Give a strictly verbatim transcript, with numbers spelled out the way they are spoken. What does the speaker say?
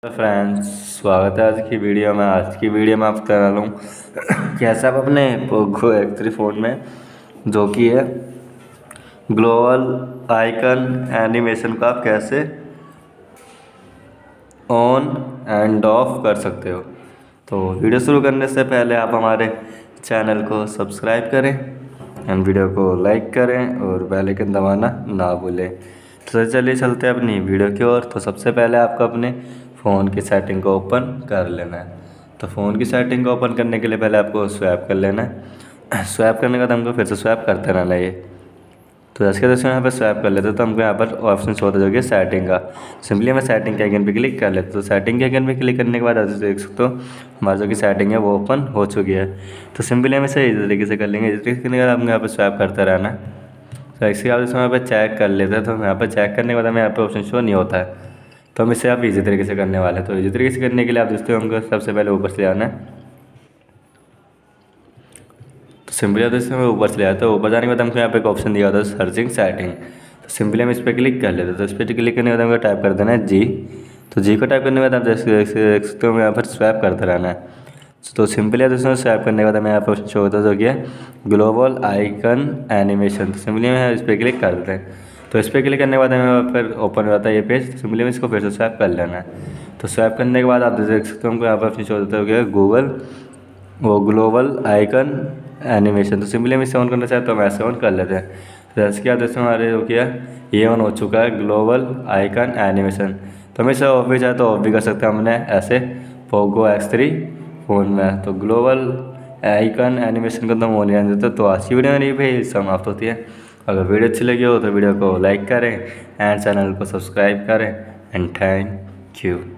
Friends, स्वागत है आज की वीडियो में। आज की वीडियो में आप करा लूँ कैसे आप अपने पोको एक्स थ्री फ़ोन में जो कि है ग्लोबल आइकन एनिमेशन को आप कैसे ऑन एंड ऑफ कर सकते हो। तो वीडियो शुरू करने से पहले आप हमारे चैनल को सब्सक्राइब करें एंड वीडियो को लाइक करें और बेल आइकन दबाना ना भूलें। तो चलिए चलते हैं अपनी वीडियो की ओर। तो सबसे पहले आपको अपने फ़ोन की सेटिंग को ओपन कर लेना है। तो फ़ोन की सेटिंग को ओपन करने के लिए पहले आपको स्वैप कर लेना है। स्वैप करने के बाद हमको फिर से स्वैप करते रहना है ये। तो जैसे कि दोस्तों यहाँ पर स्वैप कर लेते हैं तो हमको यहाँ पर ऑप्शन शो होता है जो कि सेटिंग का। सिंपली हमें सेटिंग के आइकन पे क्लिक कर लेते हैं। तो सेटिंग के आइकन पे क्लिक करने के बाद आप देख सकते हो हमारी जो कि सेटिंग है वो ओपन हो चुकी है। तो सिंपली हम इसे इस तरीके से कर लेंगे। इस तरीके करने के बाद हमको यहाँ पर स्वैप करते रहना है। तो इसके बाद इसमें यहाँ पर चेक कर लेते हैं। तो यहाँ पर चेक करने के बाद हमें यहाँ पर ऑप्शन शो नहीं होता है। तो हम इसे आप इसी तरीके से करने वाले हैं। तो इसी तरीके से करने के लिए आप दोस्तों हमको सबसे पहले ऊपर से आना है। तो सिंपली आप दोस्तों हमें ऊपर से ले आते हैं। ऊपर जाने के बाद हमको यहाँ पे एक ऑप्शन दिया होता है सर्चिंग सेटिंग। तो सिंपली हम इस पर क्लिक कर लेते हैं। तो इस पर क्लिक करने के बाद हमको टाइप कर देना है जी। तो जी को टाइप करने के बाद आप देख सकते हो यहाँ पर स्वैप करते रहना है। तो सिंपली आप दोस्तों स्वैप करने के बाद हमें यहाँ पर ऑप्शन शो होता है जो कि है ग्लोबल आइकन एनिमेशन। तो सिंपली हम इस पर क्लिक कर देते हैं। तो इस पर क्लिक करने के बाद हमें फिर ओपन हो जाता है ये पेज। तो सिंपली में इसको फिर से स्वैप कर लेना है। तो स्वैप करने के बाद आप देख सकते हो हमको यहाँ पर ऑप्शन शो होता है गूगल वो ग्लोबल आइकन एनिमेशन। तो सिंपली हम इसे ऑन करना चाहते तो हम ऐसे ऑन कर लेते हैं। तो जैसे कि आप दोस्तों हमारे जो किया ये ऑन हो चुका है ग्लोबल आइकन एनिमेशन। तो हम इसे ऑफ भी चाहे तो ऑफ भी कर सकते हैं हमने ऐसे पोको एक्स थ्री फ़ोन में। तो ग्लोबल आइकन एनिमेशन को तो हम ऑन नहीं रहने देते। तो आज की वीडियो मेरी भी समाप्त होती है। अगर वीडियो अच्छी लगी हो तो वीडियो को लाइक करें एंड चैनल को सब्सक्राइब करें एंड थैंक यू।